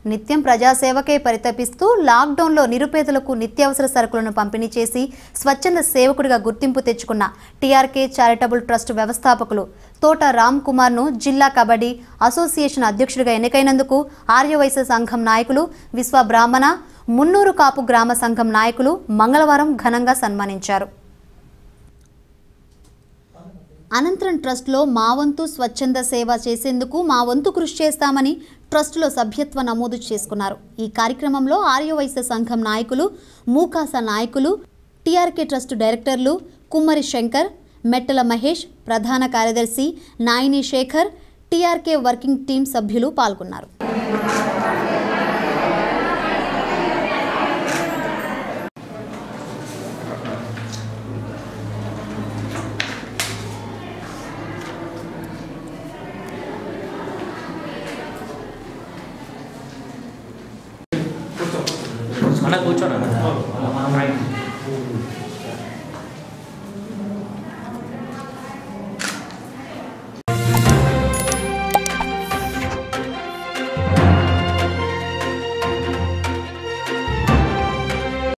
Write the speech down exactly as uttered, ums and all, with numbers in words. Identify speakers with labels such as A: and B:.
A: నిత్యం ప్రజాసేవకే పరితపిస్తూ లాక్డౌన్లో నిరుపేదలకు నిత్యావసర సరుకులను పంపిణీ చేసి స్వచ్ఛంద సేవకుడిగా గుర్తింపు తెచ్చుకున్న టీఆర్కే చారిటబుల్ ట్రస్ట్ వ్యవస్థాపకులు తోట రామ్ కుమార్ను జిల్లా కబడ్డీ అసోసియేషన్ అధ్యక్షుడిగా ఎన్నికైనందుకు ఆర్యవైశ్య సంఘం నాయకులు విశ్వ బ్రాహ్మణ మున్నూరు కాపు గ్రామ సంఘం నాయకులు మంగళవారం ఘనంగా సన్మానించారు. అనంతరం ట్రస్ట్లో మా వంతు స్వచ్ఛంద సేవ చేసేందుకు మా వంతు కృషి చేస్తామని ట్రస్టులో సభ్యత్వ నమోదు చేసుకున్నారు. ఈ కార్యక్రమంలో ఆర్యవైశ్య సంఘం నాయకులు, మూకాస నాయకులు, టీఆర్కే ట్రస్ట్ డైరెక్టర్లు కుమ్మరి శంకర్, మెట్టల మహేష్, ప్రధాన కార్యదర్శి Naini Shekhar, TRK working team సభ్యులు పాల్గొన్నారు.
B: అన్న కూర్చోనా